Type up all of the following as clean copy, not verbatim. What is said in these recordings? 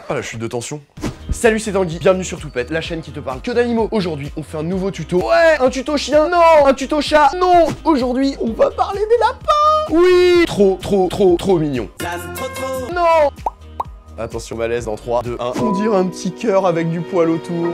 Ah la chute de tension. Salut, c'est Tanguy, bienvenue sur Toupette, la chaîne qui te parle que d'animaux. Aujourd'hui, on fait un nouveau tuto. Ouais, un tuto chien, non. Un tuto chat, non. Aujourd'hui, on va parler des lapins. Oui. Trop mignon. Non. Attention, malaise dans 3, 2, 1. On dirait un petit cœur avec du poil autour.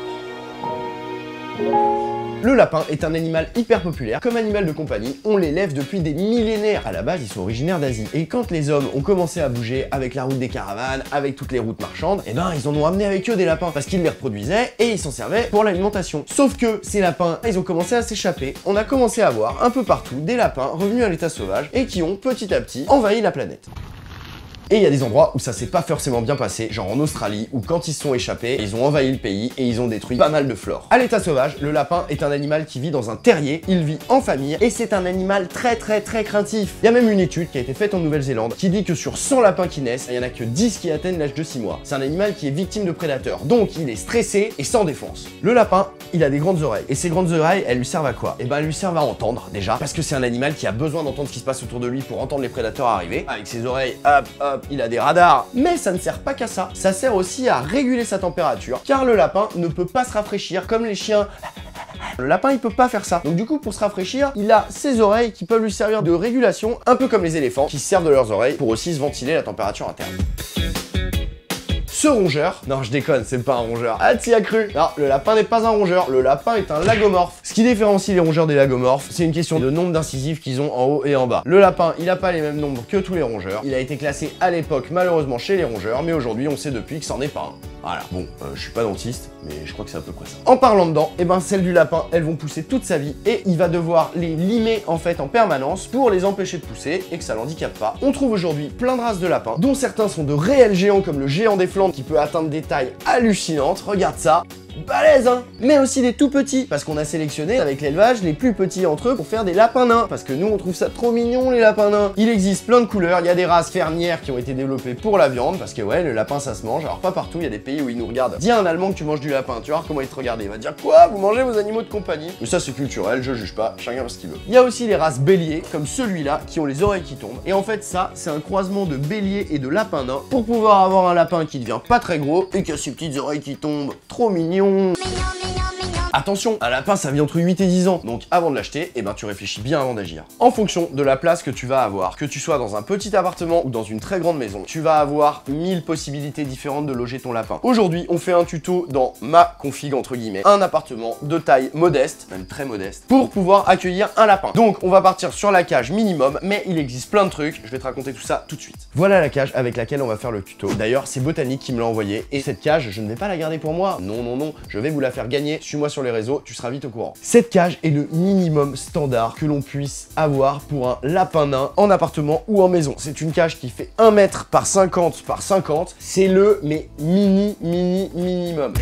Le lapin est un animal hyper populaire. Comme animal de compagnie, on l'élève depuis des millénaires. À la base, ils sont originaires d'Asie. Et quand les hommes ont commencé à bouger avec la route des caravanes, avec toutes les routes marchandes, eh ben ils en ont amené avec eux des lapins parce qu'ils les reproduisaient et ils s'en servaient pour l'alimentation. Sauf que ces lapins, ils ont commencé à s'échapper. On a commencé à voir un peu partout des lapins revenus à l'état sauvage et qui ont petit à petit envahi la planète. Et il y a des endroits où ça s'est pas forcément bien passé, genre en Australie, où quand ils se sont échappés, ils ont envahi le pays et ils ont détruit pas mal de flore. À l'état sauvage, le lapin est un animal qui vit dans un terrier, il vit en famille, et c'est un animal très craintif. Il y a même une étude qui a été faite en Nouvelle-Zélande qui dit que sur 100 lapins qui naissent, il y en a que 10 qui atteignent l'âge de 6 mois. C'est un animal qui est victime de prédateurs, donc il est stressé et sans défense. Le lapin, il a des grandes oreilles, et ces grandes oreilles, elles lui servent à quoi? Eh ben elles lui servent à entendre, déjà, parce que c'est un animal qui a besoin d'entendre ce qui se passe autour de lui pour entendre les prédateurs arriver. Avec ses oreilles, hop, il a des radars. Mais ça ne sert pas qu'à ça, ça sert aussi à réguler sa température, car le lapin ne peut pas se rafraîchir comme les chiens. Le lapin, il peut pas faire ça. Donc du coup, pour se rafraîchir, il a ses oreilles qui peuvent lui servir de régulation, un peu comme les éléphants, qui servent de leurs oreilles pour aussi se ventiler la température interne. Ce rongeur, non je déconne, c'est pas un rongeur. Ah t'y as cru? Non, le lapin n'est pas un rongeur, le lapin est un lagomorphe. Ce qui différencie les rongeurs des lagomorphes, c'est une question de nombre d'incisives qu'ils ont en haut et en bas. Le lapin, il a pas les mêmes nombres que tous les rongeurs. Il a été classé à l'époque malheureusement chez les rongeurs, mais aujourd'hui on sait depuis que c'en est pas un. Voilà, bon, je suis pas dentiste, mais je crois que c'est à peu près ça. En parlant de dents, eh ben celles du lapin, elles vont pousser toute sa vie et il va devoir les limer en fait en permanence pour les empêcher de pousser et que ça l'handicape pas. On trouve aujourd'hui plein de races de lapins, dont certains sont de réels géants comme le géant des Flandres qui peut atteindre des tailles hallucinantes. Regarde ça. Balèze hein. Mais aussi des tout petits, parce qu'on a sélectionné avec l'élevage les plus petits entre eux pour faire des lapins nains, parce que nous on trouve ça trop mignon les lapins nains. Il existe plein de couleurs, il y a des races fermières qui ont été développées pour la viande, parce que ouais, le lapin ça se mange, alors pas partout, il y a des pays où ils nous regardent. Dis à un Allemand que tu manges du lapin, tu vas voir comment il te regarde, il va dire quoi, vous mangez vos animaux de compagnie? Mais ça c'est culturel, je juge pas, chacun fait ce qu'il veut. Il y a aussi les races béliers, comme celui-là, qui ont les oreilles qui tombent, et en fait ça, c'est un croisement de bélier et de lapin nain, pour pouvoir avoir un lapin qui devient pas très gros, et qui a ses petites oreilles qui tombent, trop mignon. Attention, un lapin ça vit entre 8 et 10 ans, donc avant de l'acheter, eh ben tu réfléchis bien avant d'agir. En fonction de la place que tu vas avoir, que tu sois dans un petit appartement ou dans une très grande maison, tu vas avoir 1000 possibilités différentes de loger ton lapin. Aujourd'hui, on fait un tuto dans ma config entre guillemets, un appartement de taille modeste, même très modeste, pour pouvoir accueillir un lapin. Donc on va partir sur la cage minimum, mais il existe plein de trucs, je vais te raconter tout ça tout de suite. Voilà la cage avec laquelle on va faire le tuto. D'ailleurs, c'est Botanique qui me l'a envoyé, et cette cage, je ne vais pas la garder pour moi, non, je vais vous la faire gagner, suis-moi sur les réseaux, tu seras vite au courant. Cette cage est le minimum standard que l'on puisse avoir pour un lapin nain en appartement ou en maison. C'est une cage qui fait 1 mètre par 50 par 50, c'est le mais minimum.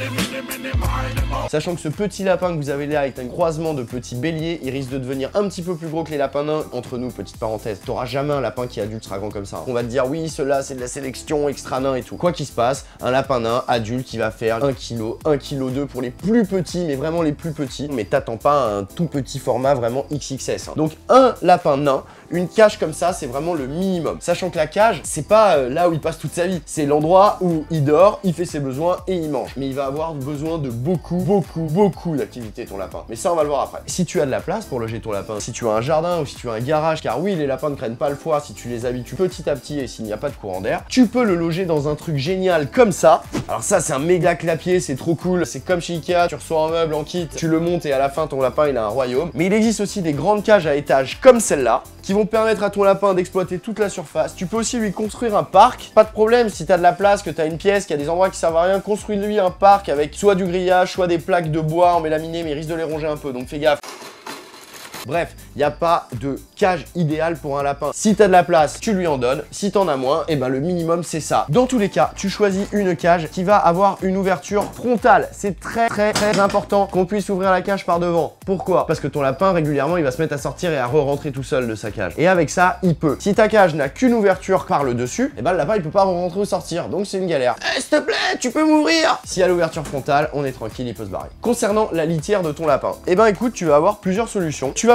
Sachant que ce petit lapin que vous avez là est un croisement de petits béliers, il risque de devenir un petit peu plus gros que les lapins nains. Entre nous, petite parenthèse, t'auras jamais un lapin qui adulte sera grand comme ça. On va te dire oui, ceux-là c'est de la sélection extra nain et tout. Quoi qu'il se passe, un lapin nain adulte qui va faire 1 kg, 1,2 kg pour les plus petits, mais vraiment les plus petits, mais t'attends pas un tout petit format vraiment XXS. Hein. Donc un lapin nain, une cage comme ça, c'est vraiment le minimum. Sachant que la cage, c'est pas là où il passe toute sa vie, c'est l'endroit où il dort, il fait ses besoins et il mange. Mais il va avoir besoin de beaucoup d'activités ton lapin. Mais ça, on va le voir après. Si tu as de la place pour loger ton lapin, si tu as un jardin ou si tu as un garage, car oui, les lapins ne craignent pas le froid si tu les habitues petit à petit et s'il n'y a pas de courant d'air, tu peux le loger dans un truc génial comme ça. Alors ça, c'est un méga clapier, c'est trop cool. C'est comme chez Ikea, tu reçois un meuble en kit, tu le montes et à la fin, ton lapin, il a un royaume. Mais il existe aussi des grandes cages à étages comme celle-là, qui vont permettre à ton lapin d'exploiter toute la surface. Tu peux aussi lui construire un parc. Pas de problème, si tu as de la place, que tu as une pièce, qu'il y a des endroits qui servent à rien, construis-lui un parc avec soit du grillage, soit des plaques de bois en mélaminé, mais il risque de les ronger un peu, donc fais gaffe. Bref, il n'y a pas de cage idéale pour un lapin. Si tu as de la place, tu lui en donnes. Si tu en as moins, et ben le minimum c'est ça. Dans tous les cas, tu choisis une cage qui va avoir une ouverture frontale. C'est très important qu'on puisse ouvrir la cage par devant. Pourquoi? Parce que ton lapin régulièrement il va se mettre à sortir et à re-rentrer tout seul de sa cage. Et avec ça, il peut. Si ta cage n'a qu'une ouverture par le dessus, et ben le lapin il peut pas re-rentrer ou sortir. Donc c'est une galère. S'il te plaît, tu peux m'ouvrir? Si à l'ouverture frontale, on est tranquille, il peut se barrer. Concernant la litière de ton lapin, et ben écoute, tu vas avoir plusieurs solutions. Tu vas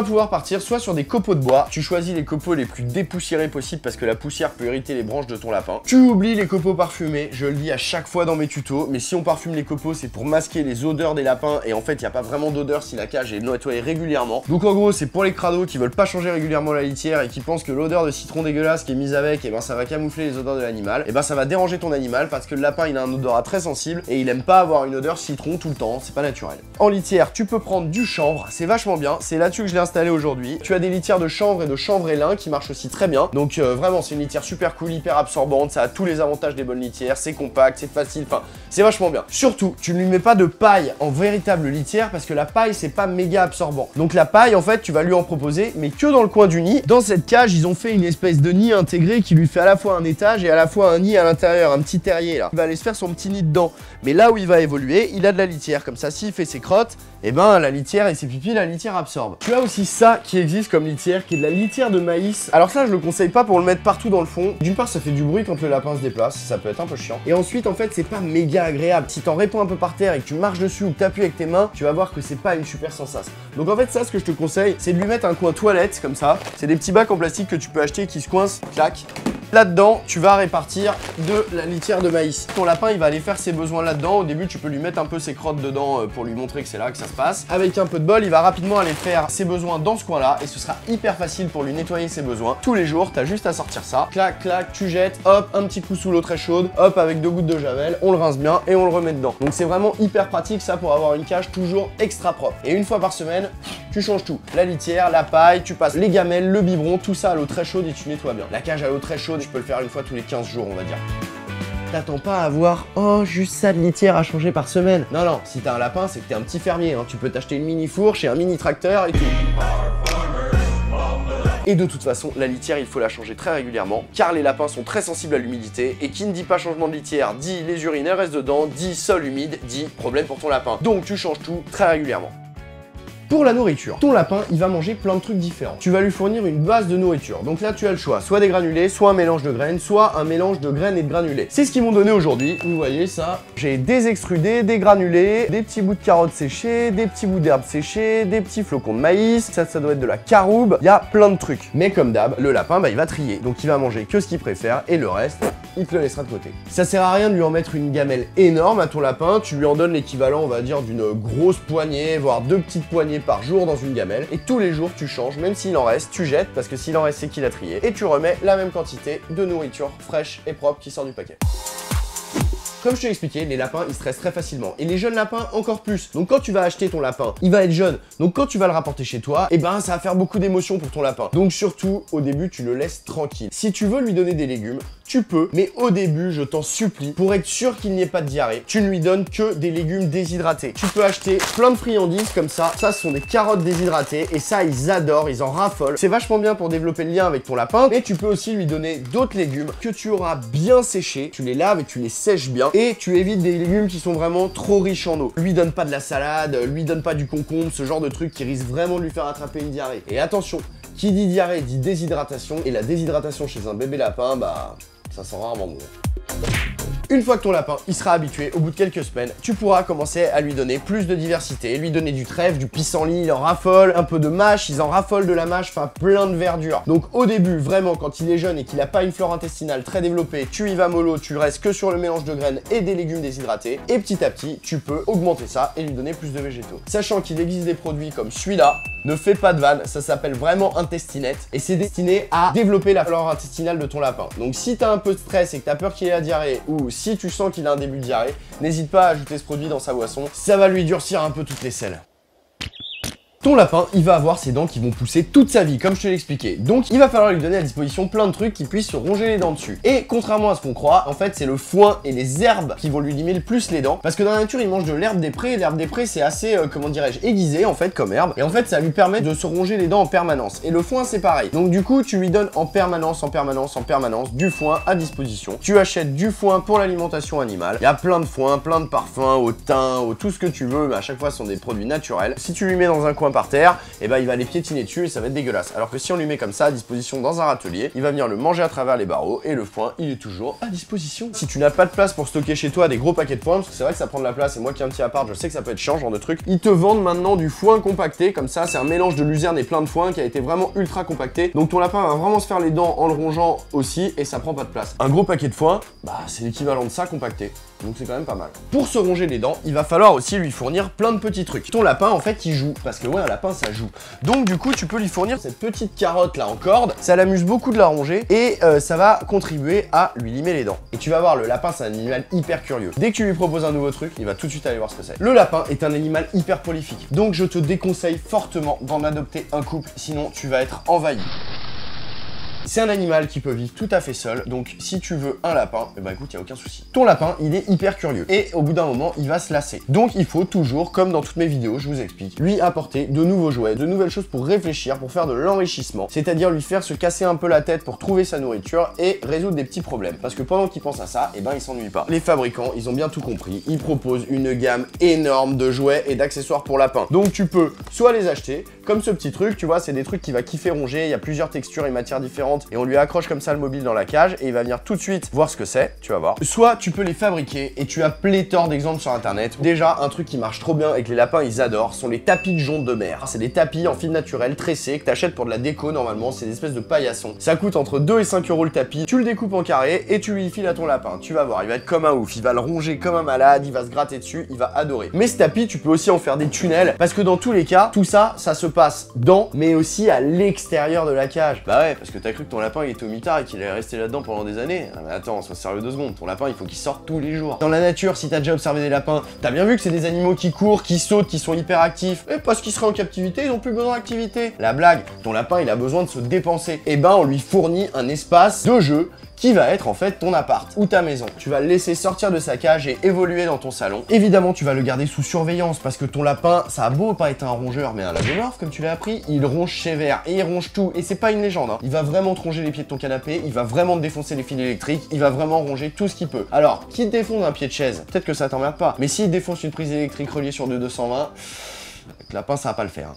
vas pouvoir partir soit sur des copeaux de bois, tu choisis les copeaux les plus dépoussiérés possible parce que la poussière peut irriter les branches de ton lapin. Tu oublies les copeaux parfumés, je le dis à chaque fois dans mes tutos, mais si on parfume les copeaux, c'est pour masquer les odeurs des lapins et en fait, il n'y a pas vraiment d'odeur si la cage est nettoyée régulièrement. Donc en gros, c'est pour les crados qui veulent pas changer régulièrement la litière et qui pensent que l'odeur de citron dégueulasse qui est mise avec, et ben ça va camoufler les odeurs de l'animal. Et ben ça va déranger ton animal parce que le lapin, il a un odorat très sensible et il aime pas avoir une odeur citron tout le temps, c'est pas naturel. En litière, tu peux prendre du chanvre, c'est vachement bien, c'est là-dessus que je l'ai installé aujourd'hui. Tu as des litières de chanvre et de chanvre et lin qui marchent aussi très bien. Donc vraiment, c'est une litière super cool, hyper absorbante, ça a tous les avantages des bonnes litières, c'est compact, c'est facile, enfin, c'est vachement bien. Surtout, tu ne lui mets pas de paille en véritable litière parce que la paille, c'est pas méga absorbant. Donc la paille, en fait, tu vas lui en proposer, mais que dans le coin du nid. Dans cette cage, ils ont fait une espèce de nid intégré qui lui fait à la fois un étage et à la fois un nid à l'intérieur, un petit terrier là. Il va aller se faire son petit nid dedans. Mais là où il va évoluer, il a de la litière. Comme ça, s'il fait ses crottes, et ben la litière et ses pipis, la litière absorbe. Tu as aussi ça qui existe comme litière, qui est de la litière de maïs. Alors ça, je le conseille pas pour le mettre partout dans le fond. D'une part, ça fait du bruit quand le lapin se déplace, ça peut être un peu chiant. Et ensuite, en fait, c'est pas méga agréable. Si t'en répands un peu par terre et que tu marches dessus ou que t'appuies avec tes mains, tu vas voir que c'est pas une super sensation. Donc en fait, ça, ce que je te conseille, c'est de lui mettre un coin toilette comme ça. C'est des petits bacs en plastique que tu peux acheter qui se coincent, clac. Là-dedans, tu vas répartir de la litière de maïs. Ton lapin, il va aller faire ses besoins là-dedans. Au début, tu peux lui mettre un peu ses crottes dedans pour lui montrer que c'est là que ça se passe. Avec un peu de bol, il va rapidement aller faire ses besoins dans ce coin-là et ce sera hyper facile pour lui nettoyer ses besoins. Tous les jours, t'as juste à sortir ça. Clac, clac, tu jettes, hop, un petit coup sous l'eau très chaude, hop, avec 2 gouttes de javel, on le rince bien et on le remet dedans. Donc c'est vraiment hyper pratique ça pour avoir une cage toujours extra propre. Et une fois par semaine, tu changes tout. La litière, la paille, tu passes les gamelles, le biberon, tout ça à l'eau très chaude et tu nettoies bien. La cage à l'eau très chaude, je peux le faire une fois tous les 15 jours, on va dire. T'attends pas à avoir, oh, juste ça de litière à changer par semaine. Non, non, si t'as un lapin, c'est que t'es un petit fermier, hein. Tu peux t'acheter une mini fourche et un mini tracteur et tout. Et de toute façon, la litière, il faut la changer très régulièrement, car les lapins sont très sensibles à l'humidité, et qui ne dit pas changement de litière, dit les urines elles restent dedans, dit sol humide, dit problème pour ton lapin. Donc tu changes tout très régulièrement. Pour la nourriture, ton lapin, il va manger plein de trucs différents. Tu vas lui fournir une base de nourriture. Donc là, tu as le choix, soit des granulés, soit un mélange de graines, soit un mélange de graines et de granulés. C'est ce qu'ils m'ont donné aujourd'hui. Vous voyez ça. J'ai des extrudés, des granulés, des petits bouts de carottes séchées, des petits bouts d'herbes séchées, des petits flocons de maïs. Ça doit être de la caroube. Il y a plein de trucs. Mais comme d'hab, le lapin, bah, il va trier. Donc il va manger que ce qu'il préfère et le reste, il te le laissera de côté. Ça sert à rien de lui en mettre une gamelle énorme à ton lapin. Tu lui en donnes l'équivalent, on va dire, d'une grosse poignée, voire 2 petites poignées par jour dans une gamelle, et tous les jours tu changes, même s'il en reste, tu jettes, parce que s'il en reste c'est qu'il a trié, et tu remets la même quantité de nourriture fraîche et propre qui sort du paquet. Comme je te l'ai expliqué, les lapins, ils stressent très facilement. Et les jeunes lapins, encore plus. Donc quand tu vas acheter ton lapin, il va être jeune. Donc quand tu vas le rapporter chez toi, et ben ça va faire beaucoup d'émotions pour ton lapin. Donc surtout, au début, tu le laisses tranquille. Si tu veux lui donner des légumes, tu peux, mais au début, je t'en supplie, pour être sûr qu'il n'y ait pas de diarrhée, tu ne lui donnes que des légumes déshydratés. Tu peux acheter plein de friandises comme ça. Ça, ce sont des carottes déshydratées, et ça, ils adorent, ils en raffolent. C'est vachement bien pour développer le lien avec ton lapin, mais tu peux aussi lui donner d'autres légumes que tu auras bien séchés. Tu les laves et tu les sèches bien, et tu évites des légumes qui sont vraiment trop riches en eau. Lui donne pas de la salade, lui donne pas du concombre, ce genre de truc qui risque vraiment de lui faire attraper une diarrhée. Et attention, qui dit diarrhée dit déshydratation, et la déshydratation chez un bébé lapin, bah, ça sent rarement bon. Une fois que ton lapin il sera habitué, au bout de quelques semaines, tu pourras commencer à lui donner plus de diversité, lui donner du trèfle, du pissenlit, il en raffole, un peu de mâche, ils en raffolent de la mâche, enfin plein de verdure. Donc au début, vraiment, quand il est jeune et qu'il n'a pas une flore intestinale très développée, tu y vas mollo, tu restes que sur le mélange de graines et des légumes déshydratés, et petit à petit, tu peux augmenter ça et lui donner plus de végétaux. Sachant qu'il existe des produits comme celui-là, ne fais pas de vanne, ça s'appelle vraiment Intestinette, et c'est destiné à développer la flore intestinale de ton lapin. Donc si t'as un peu de stress et que t'as peur qu'il ait la diarrhée, ou si tu sens qu'il a un début de diarrhée, n'hésite pas à ajouter ce produit dans sa boisson, ça va lui durcir un peu toutes les selles. Ton lapin, il va avoir ses dents qui vont pousser toute sa vie, comme je te l'ai expliqué. Donc, il va falloir lui donner à disposition plein de trucs qui puissent se ronger les dents dessus. Et contrairement à ce qu'on croit, en fait, c'est le foin et les herbes qui vont lui limer le plus les dents. Parce que dans la nature, il mange de l'herbe des prés. L'herbe des prés, c'est assez, comment dirais-je, aiguisé, en fait, comme herbe. Et en fait, ça lui permet de se ronger les dents en permanence. Et le foin, c'est pareil. Donc, du coup, tu lui donnes en permanence du foin à disposition. Tu achètes du foin pour l'alimentation animale. Il y a plein de foin, plein de parfums, au thym, au tout ce que tu veux. Mais à chaque fois, ce sont des produits naturels. Si tu lui mets dans un coin par terre, et ben il va les piétiner dessus et ça va être dégueulasse. Alors que si on lui met comme ça à disposition dans un râtelier, il va venir le manger à travers les barreaux et le foin, il est toujours à disposition. Si tu n'as pas de place pour stocker chez toi des gros paquets de foin, parce que c'est vrai que ça prend de la place et moi qui ai un petit appart, je sais que ça peut être chiant, genre de truc, ils te vendent maintenant du foin compacté, comme ça, c'est un mélange de luzerne et plein de foin qui a été vraiment ultra compacté. Donc ton lapin va vraiment se faire les dents en le rongeant aussi et ça prend pas de place. Un gros paquet de foin, bah c'est l'équivalent de ça compacté. Donc c'est quand même pas mal. Pour se ronger les dents, il va falloir aussi lui fournir plein de petits trucs. Ton lapin, en fait, il joue. Parce que ouais, un lapin, ça joue. Donc du coup, tu peux lui fournir cette petite carotte là en corde. Ça l'amuse beaucoup de la ronger et ça va contribuer à lui limer les dents. Et tu vas voir, le lapin, c'est un animal hyper curieux. Dès que tu lui proposes un nouveau truc, il va tout de suite aller voir ce que c'est. Le lapin est un animal hyper prolifique. Donc je te déconseille fortement d'en adopter un couple, sinon tu vas être envahi. C'est un animal qui peut vivre tout à fait seul, donc si tu veux un lapin, eh ben écoute, il n'y a aucun souci. Ton lapin, il est hyper curieux, et au bout d'un moment, il va se lasser. Donc il faut toujours, comme dans toutes mes vidéos, je vous explique, lui apporter de nouveaux jouets, de nouvelles choses pour réfléchir, pour faire de l'enrichissement, c'est-à-dire lui faire se casser un peu la tête pour trouver sa nourriture et résoudre des petits problèmes. Parce que pendant qu'il pense à ça, eh ben il s'ennuie pas. Les fabricants, ils ont bien tout compris, ils proposent une gamme énorme de jouets et d'accessoires pour lapin. Donc tu peux soit les acheter, comme ce petit truc, tu vois, c'est des trucs qu'il va kiffer ronger, il y a plusieurs textures et matières différentes, et on lui accroche comme ça le mobile dans la cage et il va venir tout de suite voir ce que c'est, tu vas voir. Soit tu peux les fabriquer et tu as pléthore d'exemples sur internet. Déjà, un truc qui marche trop bien et que les lapins ils adorent sont les tapis de jonc de mer. C'est des tapis en fil naturel tressés que t'achètes pour de la déco normalement, c'est des espèces de paillassons. Ça coûte entre 2 et 5 € le tapis, tu le découpes en carré et tu lui files à ton lapin. Tu vas voir, il va être comme un ouf, il va le ronger comme un malade, il va se gratter dessus, il va adorer. Mais ce tapis, tu peux aussi en faire des tunnels parce que dans tous les cas, tout ça, ça se passe dans mais aussi à l'extérieur de la cage. Bah ouais, parce que t'as cru que ton lapin il était au mitard et qu'il allait rester là-dedans pendant des années. Ah mais attends, sois sérieux 2 secondes, ton lapin il faut qu'il sorte tous les jours. Dans la nature, si t'as déjà observé des lapins, t'as bien vu que c'est des animaux qui courent, qui sautent, qui sont hyper actifs. Et parce qu'ils seraient en captivité, ils ont plus besoin d'activité. La blague, ton lapin il a besoin de se dépenser. Et ben on lui fournit un espace de jeu qui va être en fait ton appart ou ta maison. Tu vas le laisser sortir de sa cage et évoluer dans ton salon. Évidemment, tu vas le garder sous surveillance parce que ton lapin, ça a beau pas être un rongeur, mais un labrador, comme tu l'as appris, il ronge sévère et il ronge tout. Et c'est pas une légende, hein. Il va vraiment te ronger les pieds de ton canapé, il va vraiment te défoncer les fils électriques, il va vraiment ronger tout ce qu'il peut. Alors, qui te défonce un pied de chaise, peut-être que ça t'emmerde pas, mais s'il défonce une prise électrique reliée sur 220, le lapin, ça va pas le faire.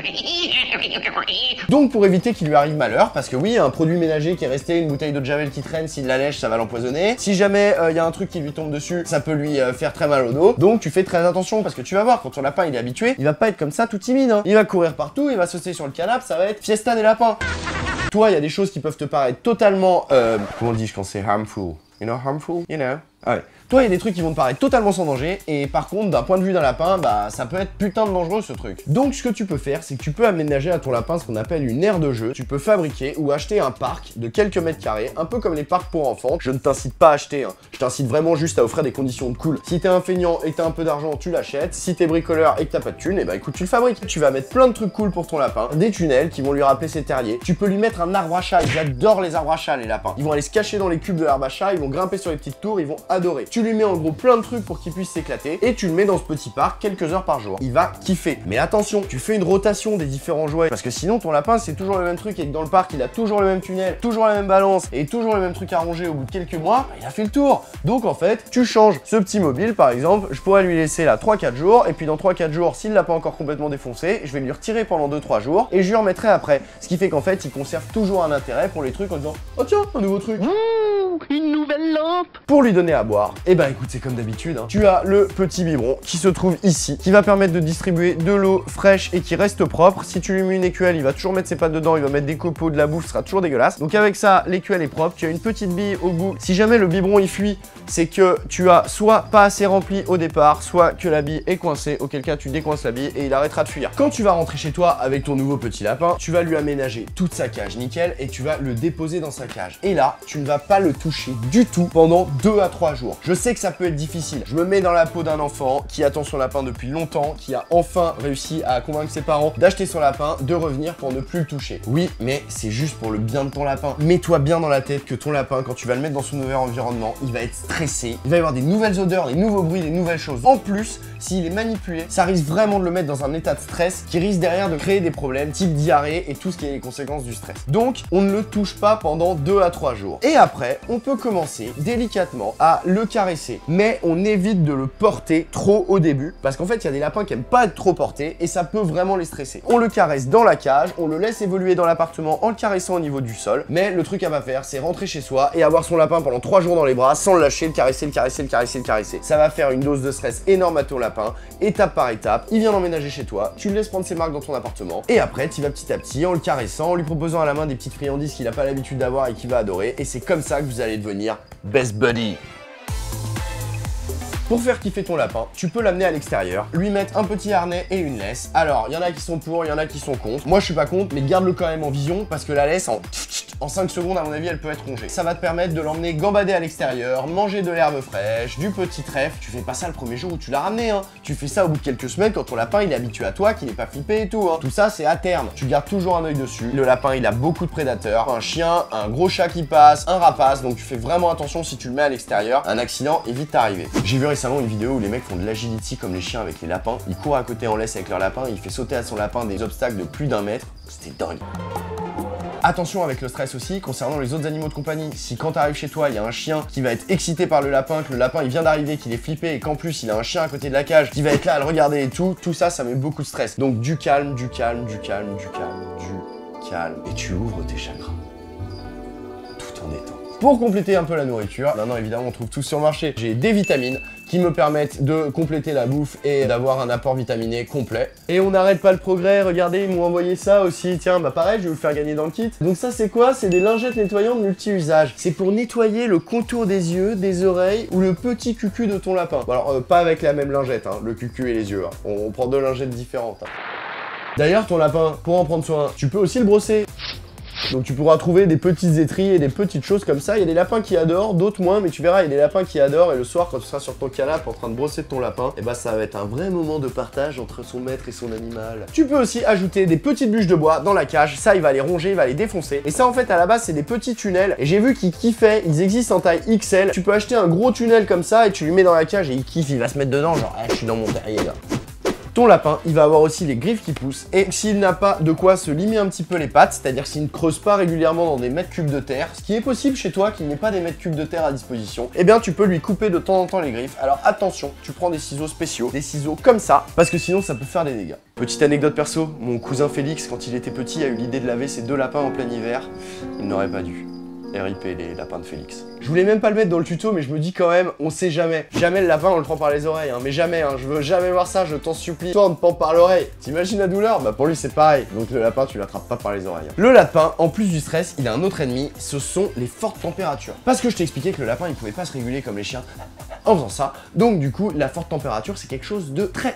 Donc pour éviter qu'il lui arrive malheur, parce que oui, un produit ménager qui est resté, une bouteille d'eau de javel qui traîne, s'il la lèche, ça va l'empoisonner. Si jamais il y a un truc qui lui tombe dessus, ça peut lui faire très mal au dos. Donc tu fais très attention, parce que tu vas voir, quand ton lapin il est habitué, il va pas être comme ça tout timide, hein. Il va courir partout, il va sauter sur le canapé, ça va être fiesta des lapins. Toi, il y a des choses qui peuvent te paraître totalement... comment on dit quand c'est harmful? You know, harmful? You know? Ah ouais. Toi, il y a des trucs qui vont te paraître totalement sans danger, et par contre, d'un point de vue d'un lapin, bah ça peut être putain de dangereux ce truc. Donc ce que tu peux faire, c'est que tu peux aménager à ton lapin ce qu'on appelle une aire de jeu. Tu peux fabriquer ou acheter un parc de quelques mètres carrés, un peu comme les parcs pour enfants. Je ne t'incite pas à acheter, hein. Je t'incite vraiment juste à offrir des conditions de cool. Si t'es un feignant et que t'as un peu d'argent, tu l'achètes. Si t'es bricoleur et que t'as pas de thunes, et bah écoute, tu le fabriques. Tu vas mettre plein de trucs cool pour ton lapin, des tunnels qui vont lui rappeler ses terriers. Tu peux lui mettre un arbre à chat, ils adorent les arbres à chat les lapins. Ils vont aller se cacher dans les cubes de l'arbre à chat, ils vont grimper sur les petites tours, ils vont adorer. Tu lui mets en gros plein de trucs pour qu'il puisse s'éclater et tu le mets dans ce petit parc quelques heures par jour. Il va kiffer. Mais attention, tu fais une rotation des différents jouets parce que sinon ton lapin c'est toujours le même truc et que dans le parc il a toujours le même tunnel, toujours la même balance et toujours le même truc à ronger au bout de quelques mois, bah, il a fait le tour. Donc en fait, tu changes ce petit mobile par exemple, je pourrais lui laisser là 3-4 jours et puis dans 3-4 jours, s'il l'a pas encore complètement défoncé, je vais lui retirer pendant 2-3 jours et je lui remettrai après. Ce qui fait qu'en fait, il conserve toujours un intérêt pour les trucs en disant oh tiens, un nouveau truc. Une nouvelle lampe. Pour lui donner à boire, et bah écoute, c'est comme d'habitude, hein. Tu as le petit biberon qui se trouve ici, qui va permettre de distribuer de l'eau fraîche et qui reste propre. Si tu lui mets une écuelle, il va toujours mettre ses pattes dedans, il va mettre des copeaux, de la bouffe, ce sera toujours dégueulasse. Donc avec ça, l'écuelle est propre, tu as une petite bille au bout. Si jamais le biberon il fuit, c'est que tu as soit pas assez rempli au départ, soit que la bille est coincée, auquel cas tu décoinces la bille et il arrêtera de fuir. Quand tu vas rentrer chez toi avec ton nouveau petit lapin, tu vas lui aménager toute sa cage nickel et tu vas le déposer dans sa cage. Et là, tu ne vas pas le toucher du tout pendant 2 à 3 jours. Je sais que ça peut être difficile. Je me mets dans la peau d'un enfant qui attend son lapin depuis longtemps, qui a enfin réussi à convaincre ses parents d'acheter son lapin, de revenir pour ne plus le toucher. Oui, mais c'est juste pour le bien de ton lapin. Mets-toi bien dans la tête que ton lapin, quand tu vas le mettre dans son nouvel environnement, il va être stressé, il va y avoir des nouvelles odeurs, des nouveaux bruits, des nouvelles choses. En plus, s'il est manipulé, ça risque vraiment de le mettre dans un état de stress qui risque derrière de créer des problèmes type diarrhée et tout ce qui est les conséquences du stress. Donc, on ne le touche pas pendant 2 à 3 jours. Et après, on peut commencer délicatement à le caresser. Mais on évite de le porter trop au début, parce qu'en fait, il y a des lapins qui aiment pas être trop portés et ça peut vraiment les stresser. On le caresse dans la cage, on le laisse évoluer dans l'appartement en le caressant au niveau du sol. Mais le truc à pas faire, c'est rentrer chez soi et avoir son lapin pendant 3 jours dans les bras sans le lâcher, le caresser, le caresser, le caresser, le caresser. Ça va faire une dose de stress énorme à ton lapin, étape par étape. Il vient d'emménager chez toi, tu le laisses prendre ses marques dans ton appartement et après, tu vas petit à petit en le caressant, en lui proposant à la main des petites friandises qu'il n'a pas l'habitude d'avoir et qu'il va adorer. Et c'est comme ça que vous allez devenir best buddy. Pour faire kiffer ton lapin, tu peux l'amener à l'extérieur, lui mettre un petit harnais et une laisse. Alors, il y en a qui sont pour, il y en a qui sont contre. Moi, je suis pas contre, mais garde-le quand même en vision parce que la laisse, en 5 secondes, à mon avis, elle peut être rongée. Ça va te permettre de l'emmener gambader à l'extérieur, manger de l'herbe fraîche, du petit trèfle. Tu fais pas ça le premier jour où tu l'as ramené, hein. Tu fais ça au bout de quelques semaines quand ton lapin, il est habitué à toi, qu'il n'est pas flippé et tout, hein. Tout ça, c'est à terme. Tu gardes toujours un œil dessus. Le lapin, il a beaucoup de prédateurs. Un chien, un gros chat qui passe, un rapace. Donc, tu fais vraiment attention si tu le mets à l'extérieur. Un accident est vite arrivé. J'ai vu récemment une vidéo où les mecs font de l'agility comme les chiens avec les lapins. Ils courent à côté en laisse avec leur lapin, il fait sauter à son lapin des obstacles de plus d'1 mètre. C'était dingue. Attention avec le stress aussi, concernant les autres animaux de compagnie. Si quand tu arrives chez toi, il y a un chien qui va être excité par le lapin, que le lapin il vient d'arriver, qu'il est flippé et qu'en plus il a un chien à côté de la cage qui va être là à le regarder et tout ça, ça met beaucoup de stress. Donc du calme, du calme, du calme, du calme, du calme. Et tu ouvres tes chakras. Tout en étant. Pour compléter un peu la nourriture, maintenant évidemment on trouve tout sur le marché. J'ai des vitamines qui me permettent de compléter la bouffe et d'avoir un apport vitaminé complet. Et on n'arrête pas le progrès, regardez, ils m'ont envoyé ça aussi. Tiens, bah pareil, je vais vous le faire gagner dans le kit. Donc ça c'est quoi? C'est des lingettes nettoyantes multi-usage. C'est pour nettoyer le contour des yeux, des oreilles ou le petit cucu de ton lapin. Bon, alors pas avec la même lingette, hein, le cucu et les yeux. Hein. On prend 2 lingettes différentes. Hein. D'ailleurs, ton lapin, pour en prendre soin, tu peux aussi le brosser. Donc tu pourras trouver des petites étries et des petites choses comme ça. Il y a des lapins qui adorent, d'autres moins, mais tu verras, il y a des lapins qui adorent. Et le soir, quand tu seras sur ton canapé en train de brosser ton lapin, et bah ça va être un vrai moment de partage entre son maître et son animal. Tu peux aussi ajouter des petites bûches de bois dans la cage. Ça, il va les ronger, il va les défoncer. Et ça, en fait, à la base, c'est des petits tunnels. Et j'ai vu qu'ils kiffaient. Ils existent en taille XL. Tu peux acheter un gros tunnel comme ça et tu lui mets dans la cage et il kiffe. Il va se mettre dedans, genre, je suis dans mon terrier là. Ton lapin, il va avoir aussi les griffes qui poussent et s'il n'a pas de quoi se limer un petit peu les pattes, c'est-à-dire s'il ne creuse pas régulièrement dans des mètres cubes de terre, ce qui est possible chez toi qu'il n'ait pas des mètres cubes de terre à disposition, eh bien tu peux lui couper de temps en temps les griffes. Alors attention, tu prends des ciseaux spéciaux, des ciseaux comme ça, parce que sinon ça peut faire des dégâts. Petite anecdote perso, mon cousin Félix, quand il était petit, a eu l'idée de laver ses 2 lapins en plein hiver. Il n'aurait pas dû. RIP les lapins de Félix. Je voulais même pas le mettre dans le tuto, mais je me dis quand même, on sait jamais. Jamais le lapin, on le prend par les oreilles, hein, mais jamais, hein, je veux jamais voir ça, je t'en supplie. Toi, on te prend par l'oreille. T'imagines la douleur? Bah pour lui, c'est pareil. Donc le lapin, tu l'attrapes pas par les oreilles. Hein. Le lapin, en plus du stress, il a un autre ennemi, ce sont les fortes températures. Parce que je t'ai expliqué que le lapin, il pouvait pas se réguler comme les chiens en faisant ça. Donc du coup, la forte température, c'est quelque chose de très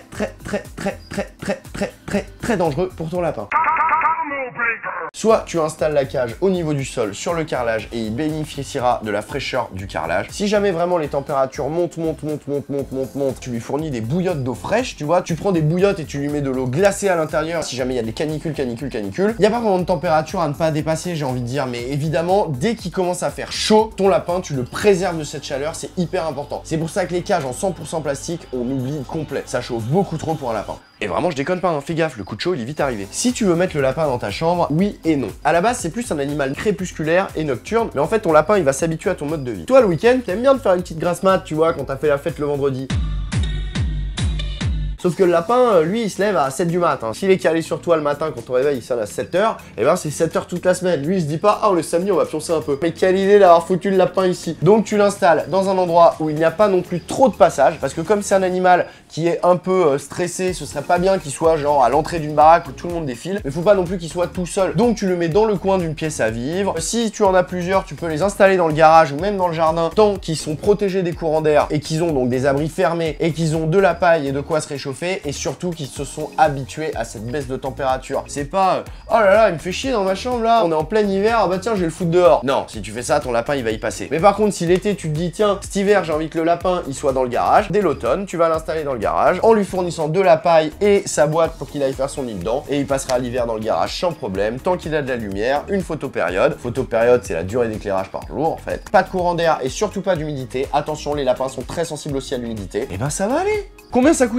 dangereux pour ton lapin. Soit tu installes la cage au niveau du sol sur le carrelage et il bénéficiera de la fraîcheur du carrelage. Si jamais vraiment les températures montent, tu lui fournis des bouillottes d'eau fraîche, tu vois, tu prends des bouillottes et tu lui mets de l'eau glacée à l'intérieur. Si jamais il y a des canicules, il n'y a pas vraiment de température à ne pas dépasser, j'ai envie de dire, mais évidemment, dès qu'il commence à faire chaud, ton lapin, tu le préserves de cette chaleur, c'est hyper important. C'est pour ça que les cages en 100% plastique, on oublie complet. Ça chauffe beaucoup trop pour un lapin. Et vraiment, je déconne pas, hein, fais gaffe, le coup de chaud, il est vite arrivé. Si tu veux mettre le lapin dans ta chambre, oui et non. À la base, c'est plus un animal crépusculaire et nocturne, mais en fait, ton lapin, il va s'habituer à ton mode de vie. Toi, le week-end, t'aimes bien de faire une petite grasse mat, tu vois, quand t'as fait la fête le vendredi. Sauf que le lapin, lui, il se lève à 7 du mat. Hein. S'il est calé sur toi le matin quand on réveille, il sonne à 7h, et ben c'est 7h toute la semaine. Lui, il se dit pas, ah, le samedi, on va pioncer un peu. Mais quelle idée d'avoir foutu le lapin ici. Donc tu l'installes dans un endroit où il n'y a pas non plus trop de passage, parce que comme c'est un animal qui est un peu stressé, ce serait pas bien qu'il soit genre à l'entrée d'une baraque où tout le monde défile, mais faut pas non plus qu'il soit tout seul. Donc tu le mets dans le coin d'une pièce à vivre. Si tu en as plusieurs, tu peux les installer dans le garage ou même dans le jardin, tant qu'ils sont protégés des courants d'air et qu'ils ont donc des abris fermés et qu'ils ont de la paille et de quoi se réchauffer, et surtout qu'ils se sont habitués à cette baisse de température. C'est pas oh là là, il me fait chier dans ma chambre là, on est en plein hiver, ah bah tiens, je vais le foutre dehors. Non, si tu fais ça, ton lapin il va y passer. Mais par contre, si l'été tu te dis tiens, cet hiver j'ai envie que le lapin il soit dans le garage, dès l'automne, tu vas l'installer dans le garage en lui fournissant de la paille et sa boîte pour qu'il aille faire son nid dedans, et il passera l'hiver dans le garage sans problème, tant qu'il a de la lumière, une photopériode. Photopériode, c'est la durée d'éclairage par jour en fait. Pas de courant d'air et surtout pas d'humidité. Attention, les lapins sont très sensibles aussi à l'humidité. Et ben ça va aller. Combien ça coûte un lapin?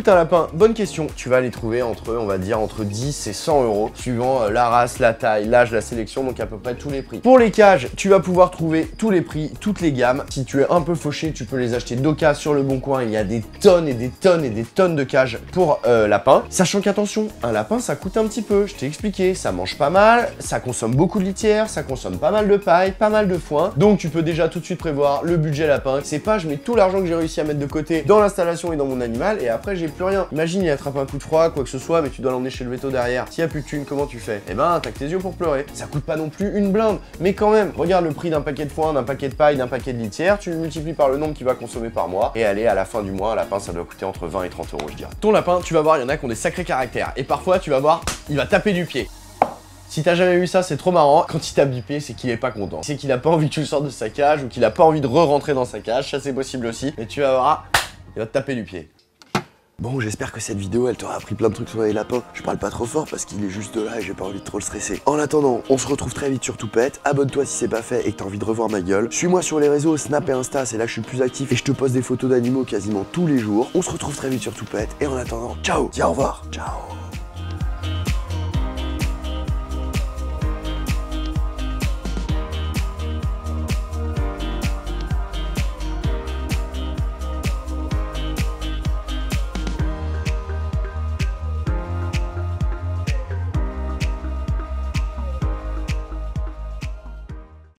lapins, bonne question. Tu vas les trouver entre, on va dire, entre 10 et 100 euros, suivant la race, la taille, l'âge, la sélection, donc à peu près tous les prix. Pour les cages, tu vas pouvoir trouver tous les prix, toutes les gammes. Si tu es un peu fauché, tu peux les acheter d'occasion sur le bon coin. Il y a des tonnes et des tonnes et des tonnes de cages pour lapins. Sachant qu'attention, un lapin, ça coûte un petit peu. Je t'ai expliqué, ça mange pas mal, ça consomme beaucoup de litière, ça consomme pas mal de paille, pas mal de foin. Donc tu peux déjà tout de suite prévoir le budget lapin. C'est pas, je mets tout l'argent que j'ai réussi à mettre de côté dans l'installation et dans mon animal et après j'ai plus rien. Imagine, il attrape un coup de froid, quoi que ce soit, mais tu dois l'emmener chez le veto derrière. S'il y a plus de thunes, comment tu fais? Eh ben, t'as que tes yeux pour pleurer. Ça coûte pas non plus une blinde, mais quand même, regarde le prix d'un paquet de foin, d'un paquet de paille, d'un paquet de litière, tu le multiplies par le nombre qu'il va consommer par mois, et allez, à la fin du mois, un lapin, ça doit coûter entre 20 et 30 euros, je dirais. Ton lapin, tu vas voir, il y en a qui ont des sacrés caractères, et parfois, tu vas voir, il va taper du pied. Si t'as jamais vu ça, c'est trop marrant. Quand il t'a bipé, c'est qu'il est pas content. C'est qu'il a pas envie que tu le sortes de sa cage, ou qu'il a pas envie de re-rentrer dans sa cage, ça c'est possible aussi, mais tu vas voir, il va te taper du pied. Bon, j'espère que cette vidéo, elle t'aura appris plein de trucs sur les lapins. Je parle pas trop fort parce qu'il est juste là et j'ai pas envie de trop le stresser. En attendant, on se retrouve très vite sur Toupette. Abonne-toi si c'est pas fait et que t'as envie de revoir ma gueule. Suis-moi sur les réseaux, Snap et Insta, c'est là que je suis le plus actif et je te poste des photos d'animaux quasiment tous les jours. On se retrouve très vite sur Toupette et en attendant, ciao, dis au revoir, ciao.